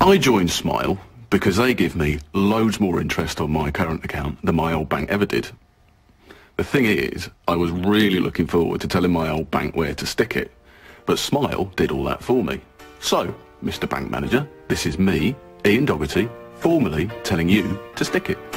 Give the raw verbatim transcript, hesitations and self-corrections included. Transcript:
I joined Smile because they give me loads more interest on my current account than my old bank ever did. The thing is, I was really looking forward to telling my old bank where to stick it, but Smile did all that for me. So, Mister Bank Manager, this is me, Ian Dougherty, formally telling you to stick it.